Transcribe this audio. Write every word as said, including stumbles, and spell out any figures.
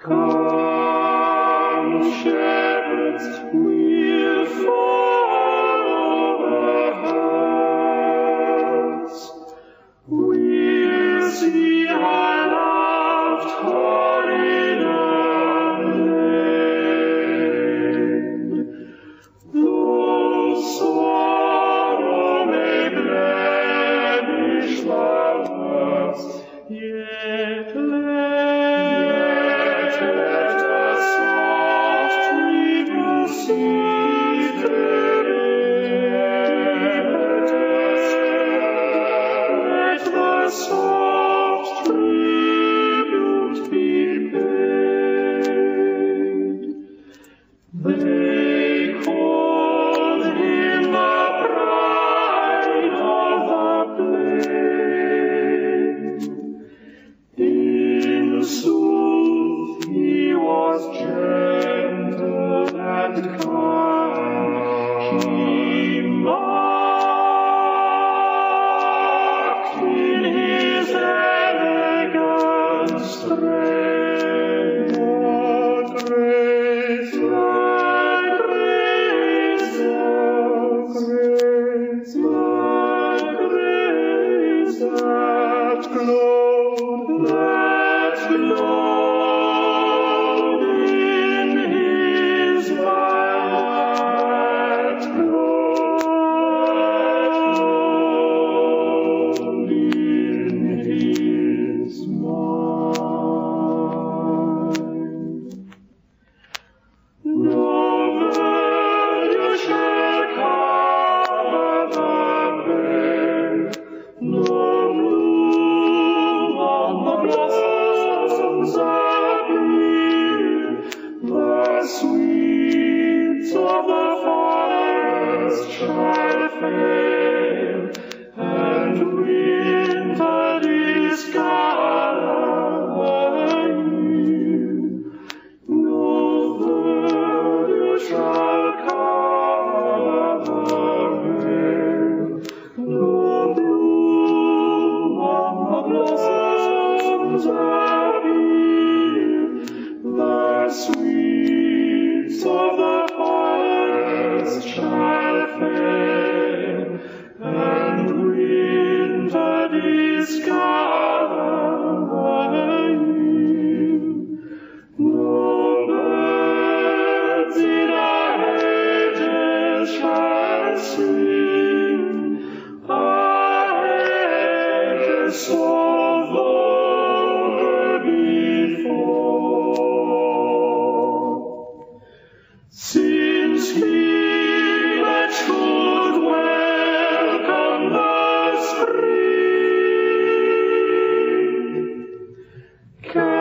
Come, shepherds, we'll follow the herds. We'll see our loved Holy Land. Though sorrow may blemish the works, yet let, let the soft tribute see let the soft tribute be paid. They called him the pride of the plain. In sooth, he was gentle and kind. He marked in his elegant strength the grace, the grace, the grace, the grace that glowed, that glowed in his mind, that glowed in his mind. No verdure shall cover the bed, no bloom on the blossoms appear. The sweets of the forest shall fail, and winter discolor the year. No verdure shall cover the vale, no bloom on the blossoms appear. The sweets of the forest shall fail, and winter discolor the year. No birds in our hedges shall sing, our hedges so vulgar before. Since he that should welcome the spring